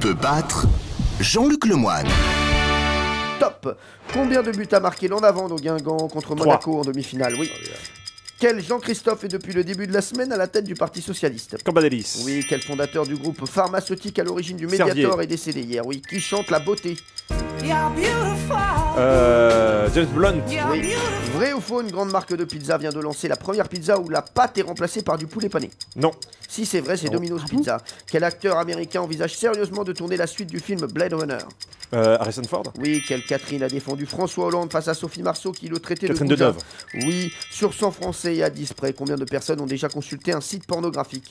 peut battre Jean-Luc Lemoyne. Top. Combien de buts a marqué l'en avant au Guingamp contre Monaco en demi-finale? Oui. Quel Jean-Christophe est depuis le début de la semaine à la tête du Parti Socialiste? Cambadélis. Oui. Quel fondateur du groupe pharmaceutique à l'origine du Mediator est décédé hier? Oui. Qui chante la beauté? James Blunt. Oui. Vrai ou faux, une grande marque de pizza vient de lancer la première pizza où la pâte est remplacée par du poulet pané? Non. Si c'est vrai, c'est Domino's Pizza. Quel acteur américain envisage sérieusement de tourner la suite du film Blade Runner? Harrison Ford. Oui. Quelle Catherine a défendu François Hollande face à Sophie Marceau qui le traitait Catherine de Deneuve. Oui. Sur 100 Français et à 10 près, combien de personnes ont déjà consulté un site pornographique?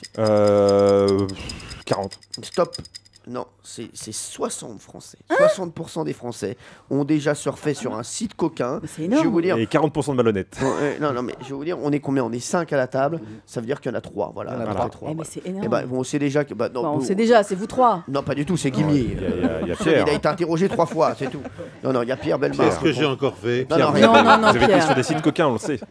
40. Stop. Non, c'est 60 Français. 60% des Français ont déjà surfé sur un site coquin. C'est énorme. Je vais vous dire. Et 40% de malhonnêtes. Non, mais je vais vous dire, on est combien? On est 5 à la table. Ça veut dire qu'il y en a 3. Voilà. Eh ben, c'est énorme. Et ben, on sait déjà que. Non, On sait déjà, c'est vous trois. non, pas du tout, c'est Guimier. Il y a Il Pierre. a été interrogé 3 fois, c'est tout. Non, il y a Pierre Bellemare. Qu'est-ce que j'ai encore fait? Non, Pierre, rien. Non, vous avez été Pierre. sur des sites coquins, on le sait.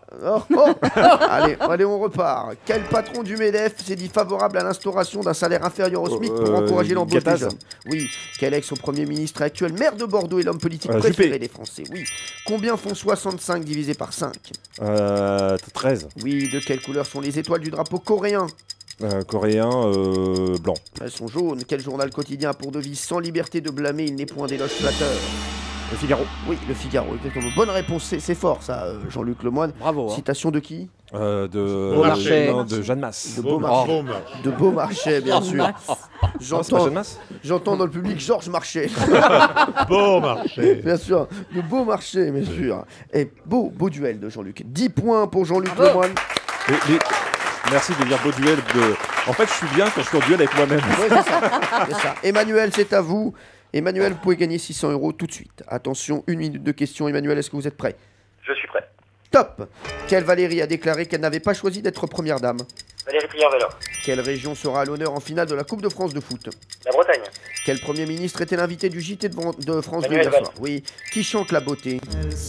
Allez, on repart. Quel patron du MEDEF s'est dit favorable à l'instauration d'un salaire inférieur au SMIC pour encourager l'embauche des Gattaz. jeunes? Oui. Quel ex au Premier ministre actuel, maire de Bordeaux et l'homme politique Juppé. préféré des Français? Oui. Combien font 65 divisé par 5? 13. Oui. De quelle couleur sont les étoiles du drapeau coréen? Coréen, blanc. Elles sont jaunes. Quel journal quotidien a pour devise sans liberté de blâmer, il n'est point d'éloge flatteur? Le Figaro. Oui, le Figaro, exactement. Bonne réponse, c'est fort ça, Jean-Luc Lemoyne. Bravo. Citation de qui? Beaumarchais. De Jeanne Masse. De Beaumarchais. De Beaumarchais, bien sûr. Non, c'est pas J'entends, Jeanne Masse. j'entends dans le public Georges Marchais. Bon marché. Bien sûr, de Beaumarchais, bien sûr. Et beau duel de Jean-Luc. 10 points pour Jean-Luc Lemoyne. Merci de dire beau duel. En fait, je suis bien quand je suis en duel avec moi-même. Ouais, c'est ça, c'est ça. Emmanuel, c'est à vous. Emmanuel, vous pouvez gagner 600 € tout de suite. Attention, 1 minute de question. Emmanuel, est-ce que vous êtes prêt? Je suis prêt. Top. Quelle Valérie a déclaré qu'elle n'avait pas choisi d'être première dame? Valérie Trierweiler. Quelle région sera à l'honneur en finale de la Coupe de France de foot? La Bretagne. Quel Premier ministre était l'invité du JT de France 2 Manuel hier Valls. soir? Oui. Qui chante la beauté?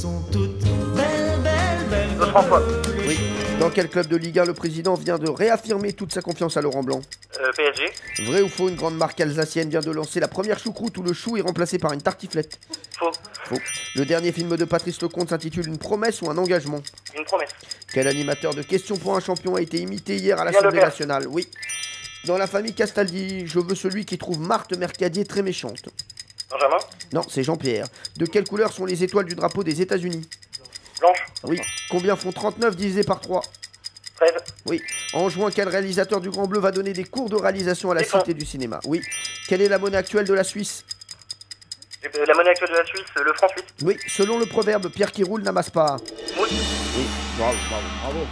Claude François. Oui. Dans quel club de Ligue 1 le président vient de réaffirmer toute sa confiance à Laurent Blanc? PSG. Vrai ou faux, une grande marque alsacienne vient de lancer la première choucroute où le chou est remplacé par une tartiflette? Faux. Faux. Le dernier film de Patrice Lecomte s'intitule Une promesse ou un engagement? Une promesse. Quel animateur de Questions pour un champion a été imité hier à Pierre l'Assemblée Leclerc. nationale? Oui. Dans la famille Castaldi, je veux celui qui trouve Marthe Mercadier très méchante. Benjamin. Non, c'est Jean-Pierre. De quelle couleur sont les étoiles du drapeau des États-Unis? Blanche. Oui. Combien font 39 divisé par 3? 13. Oui. En juin, quel réalisateur du Grand Bleu va donner des cours de réalisation à la Descamps. Cité du cinéma? Oui. Quelle est la monnaie actuelle de la Suisse? La monnaie actuelle de la Suisse, le franc suisse. Oui. Selon le proverbe, Pierre qui roule n'amasse pas. Mousse. Oui. Bravo.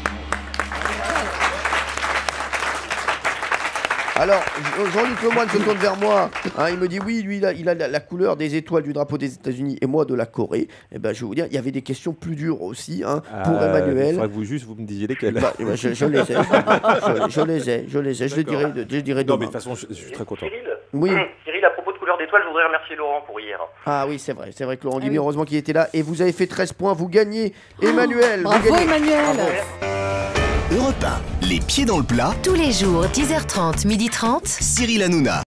Alors, Jean-Luc Lemoyne se tourne vers moi. Hein, il me dit oui, lui, il a la couleur des étoiles du drapeau des États-Unis et moi de la Corée. Et ben, je vais vous dire, il y avait des questions plus dures aussi pour Il Emmanuel. faudrait que vous me disiez lesquelles. Je les ai. Je les dirai Non, demain. mais de toute façon, je suis très content. Cyril. Oui. Cyril, à propos de couleur d'étoile, je voudrais remercier Laurent pour hier. Ah oui, c'est vrai que Laurent Guimier, heureusement qu'il était là. Et vous avez fait 13 points, vous gagnez. Emmanuel, vous Bravo gagnez. Emmanuel. Europe 1, les pieds dans le plat, Tous les jours, 10h30, 12h30. Cyril Hanouna.